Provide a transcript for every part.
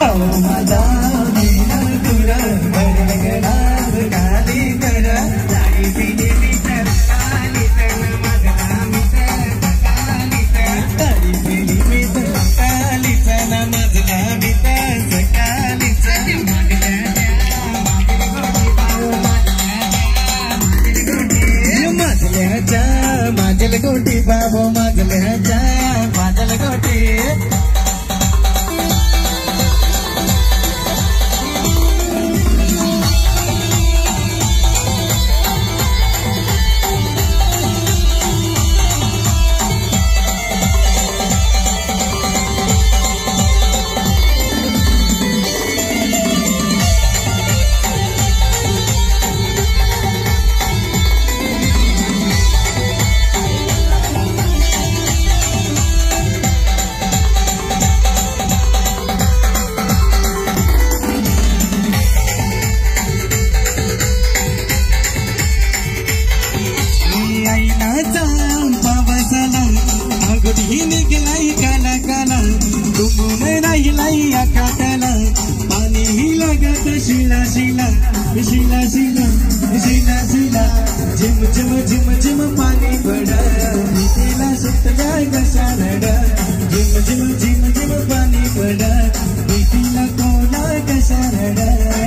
माझा मीना तुला गडगडात खाली कर जाई फिरी तर काली तर माझा मित्र काली तर जाई फिरी तर काली तर माझा मित्र काली तर माझल गोटी बाबो माझल गोटी पानी ही लगत शिला शिला शिला शिला शिला शिला झिम झिम झिम झिम पानी पड भीतीला सुटल्या कशारड झिम झिम झिम झिम पानी पड भीतीला कोणा कशारड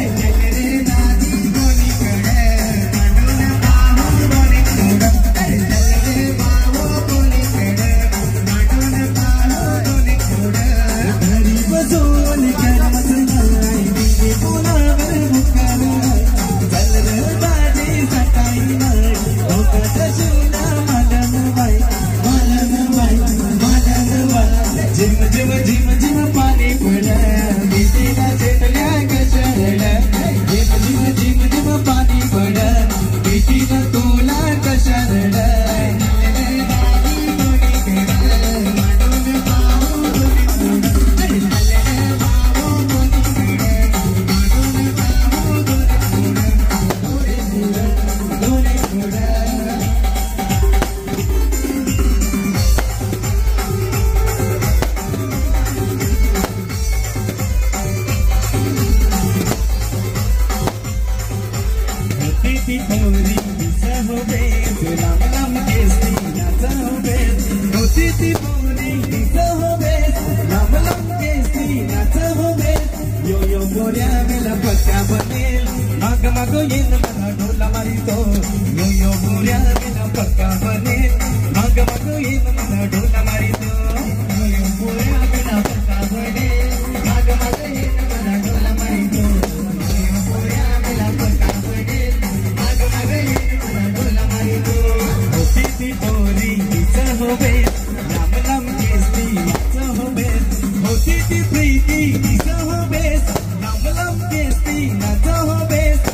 मागो येन मला ढोला मारितो यो यो मोऱ्या बिना पक्का बनेल माग मागो येन मला ढोला मारितो यो यो मोऱ्या बिना पक्का बनेल माग मागो येन मला ढोला मारितो यो यो मोऱ्या बिना पक्का बनेल माग मागो येन मला ढोला मारितो होती ती पोरी तिचं हो बेस लांब लांब केस तिचं हो बेस होती ती प्रीती तिचं हो बेस लांब लांब केस तिचं हो बेस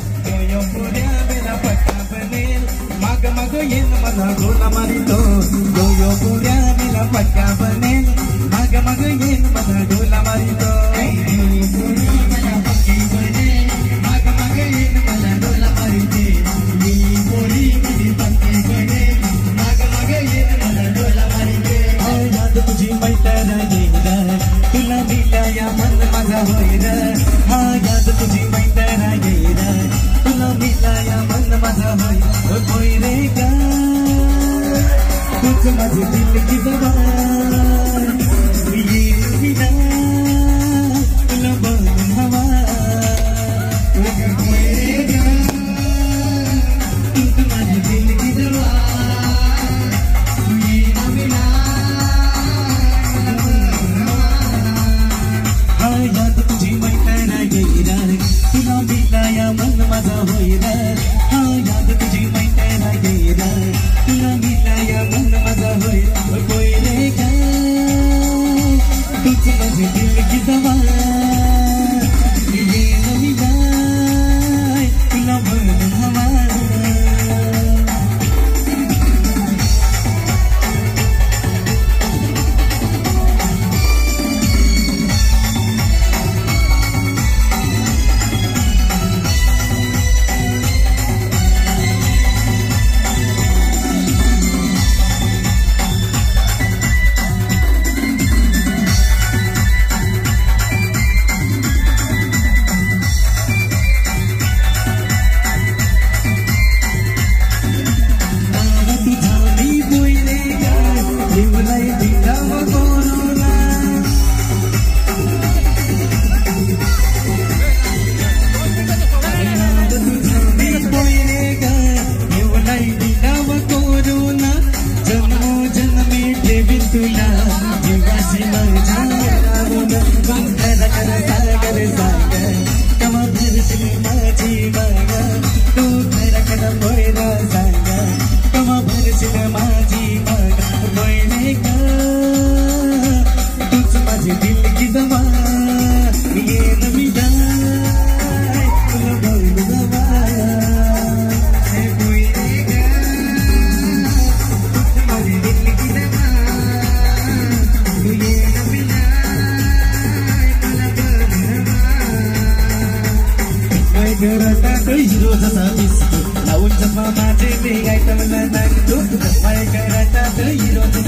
माग माग येन मला ढोला मारितो यो यो पुऱ्या बिना पक्का बनेल माग माग येन मला ढोला मारितो मला पक्की बनेल माग माग येन मला ढोला मारिते ही पोरी बिनी पक्की बनेल माग माग येन मला ढोला मारिते याद तुझी मैत्रीण येईल तुला मिलाया मन माझा होईल हा याद तुझी मैत्रीण येईल तुला मिलाया मन माझा होईल कोई रेगा कुछ माझे दिल की जबान ये बिना तुला बन हवा कोई रेगा कुछ माझे दिल की जबान ये बिना हा याद तुझी मैत्रीण येईल तुला मिलाया मन माझा होईल हा याद तुझी मैत्रीण येईल तुला मिलाया मन माझा होईल कोई तुला जीवाशी माझ्या राहून खरं खरं सागर सागर कवा भरशील माझी माग तू खरं खरं बोयरा सांग कवा भरशील माझी माग बोयरे का तूच माझी दिल की दवा येन मी जाय तुला बोलू दवा हे बोयरे का तूच माझी दिल की दवा तू येन मी जाय तुला बोलू दवा घरात हिरो जसा दिसतो लावून जमा माझे मी गायत मला नाचतो माझ्या घरात हिरो